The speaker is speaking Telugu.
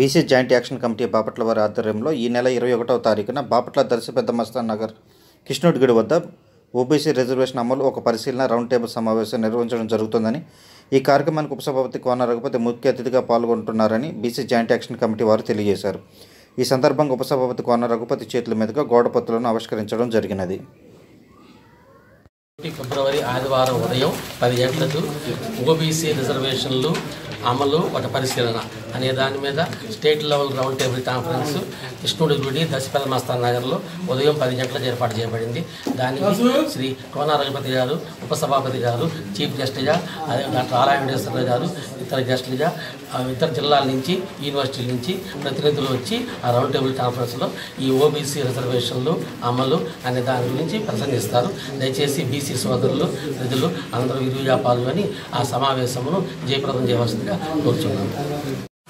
BC joint action committee Bapatla వారి ఆధ్వర్యంలో ఈ నెల 21వ తారీఖున బాపట్ల దర్శి పెద్ద మస్తాన్ నగర్ కృష్ణుడిగడి వద్ద ఓబీసీ రిజర్వేషన్ అమలు ఒక పరిశీలన రౌండ్ టేబుల్ సమావేశం నిర్వహించడం జరుగుతుందని, ఈ కార్యక్రమానికి ఉపసభాపతి కోన రఘుపతి ముఖ్య అతిథిగా పాల్గొంటున్నారని బీసీ జాయింట్ యాక్షన్ కమిటీ వారు తెలియజేశారు. ఈ సందర్భంగా ఉపసభాపతి కోన రఘుపతి చేతుల మీదుగా గోడపత్తులను ఆవిష్కరించడం జరిగినది. ఫిబ్రవరి ఆదివారం ఉదయం 10 గంటలకు ఓబీసీ రిజర్వేషన్లు అమలు ఒక పరిశీలన అనే దాని మీద state level round table conference కృష్ణుడిగుడి దర్శి పెద్ద మస్తాన్ నగర్లో ఉదయం 10 గంటలకు ఏర్పాటు చేయబడింది. దానికి శ్రీ కోన రఘుపతి గారు ఉపసభాపతి గారు, చీఫ్ గెస్ట్గా, అదే డాక్టర్ ఆలా వెంకటేశ్వర గారు ఇతర గెస్టులుగా ఇతర జిల్లాల నుంచి, యూనివర్సిటీల నుంచి ప్రతినిధులు వచ్చి ఆ రౌండ్ టేబుల్ కాన్ఫరెన్స్లో ఈ ఓబీసీ రిజర్వేషన్లు అమలు అనే దాని గురించి ప్రసంగిస్తారు. దయచేసి బీసీ సోదరులు, ప్రజలు అందరూ విరివిగా పాల్గొని ఆ సమావేశమును జయప్రదం చేయవలసిందిగా కోరుచున్నాము.